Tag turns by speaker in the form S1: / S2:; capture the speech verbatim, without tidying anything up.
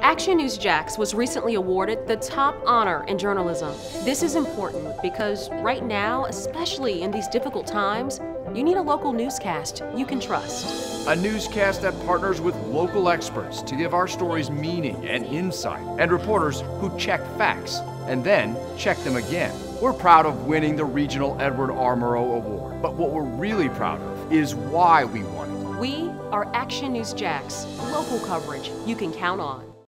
S1: Action News Jax was recently awarded the top honor in journalism. This is important because right now, especially in these difficult times, you need a local newscast you can trust.
S2: A newscast that partners with local experts to give our stories meaning and insight, and reporters who check facts and then check them again. We're proud of winning the Regional Edward R. Murrow Award, but what we're really proud of is why we won it.
S1: We are Action News Jax, local coverage you can count on.